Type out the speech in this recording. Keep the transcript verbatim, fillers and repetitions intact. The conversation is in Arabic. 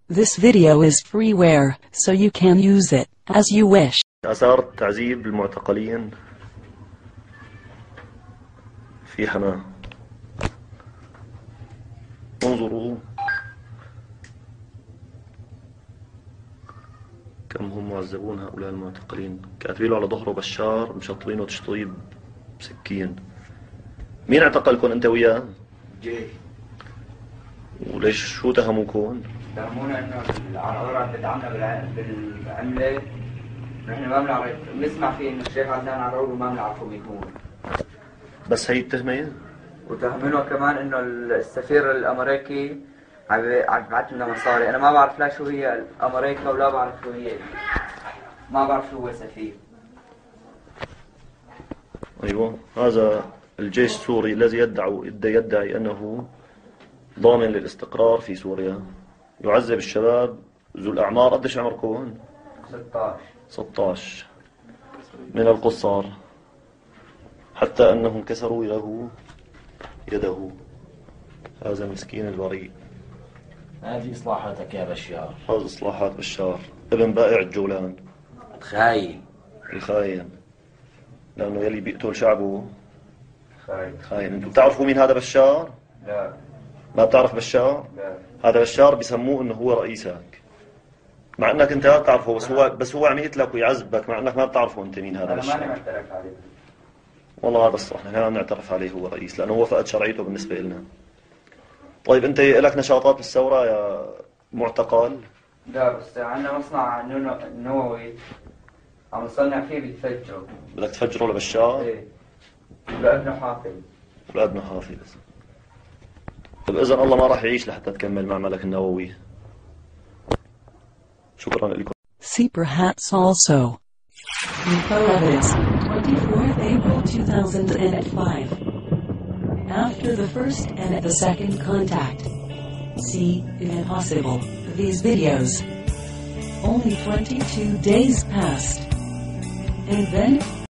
This video is freeware, so you can use it as you wish. آثار تعذيب المعتقلين في حماه. انظروا كم هم معذبون هؤلاء المعتقلين. كاتبينه على ظهره بشار، مشطبينه تشطيب بسكين. مين اعتقلكم انت وياه؟ جيش. وليش شو تهموكم؟ تهمونا انه العناصر عم تدعمنا بالعمله، نحن ما بنعرف، بنسمع فيه انه الشيخ عدنان عرعور وما بنعرفه مين هو. بس هي التهمه؟ وتهمونه كمان انه السفير الامريكي عم يبعث لنا مصاري، انا ما بعرف لا شو هي امريكا ولا بعرف شو هي، ما بعرف شو هو سفير. ايوه، هذا الجيش السوري الذي يدعي يدعي انه ضامن للاستقرار في سوريا، يعذب الشباب ذو الاعمار. قديش عمركم؟ ستة عشر ستة عشر من القصار، حتى انهم كسروا له يده. هذا المسكين البريء. هذه إصلاحاتك يا بشار. هذه إصلاحات بشار ابن بائع الجولان. خاين. الخاين، لأنه يلي بيقتل شعبه خاين. خاين. أنتم بتعرفوا مين هذا بشار؟ لا. ما بتعرف بشار؟ لا. هذا بشار بيسموه إنه هو رئيسك، مع إنك أنت ما بتعرفه، بس هو بس هو عم يقتلك ويعذبك مع إنك ما بتعرفه أنت مين هذا أنا بشار. ماني معترف عليه. والله هذا الصح، نحن عم نعترف عليه هو رئيس، لأنه هو فقد شرعيته بالنسبة لنا. طيب أنت لك نشاطات بالثورة يا معتقل؟ لا، بس عندنا مصنع نووي عم نصنع فيه بيتفجروا. بدك تفجره لبشار؟ ايه، لابنه حافظ. ولابنه حافظ. طيب إذن الله ما راح يعيش لحتى تكمل معملك النووي. شكرا لكم. Super hats also. Info evidence, twenty-fourth April two thousand five. After the first and the second contact. See, if possible, these videos. Only twenty-two days passed. And then,